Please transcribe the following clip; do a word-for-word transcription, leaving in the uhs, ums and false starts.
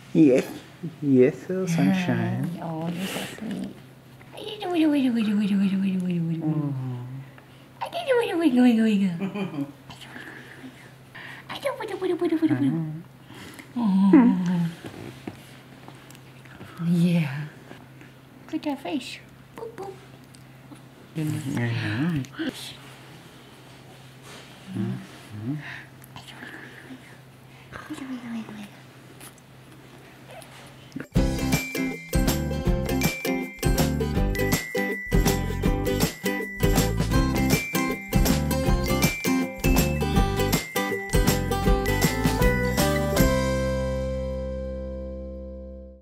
Yes. Yes, little sunshine. Oh, you're so sweet. Yeah. Look at that face. Boop, boop. Mm-hmm. Mm-hmm.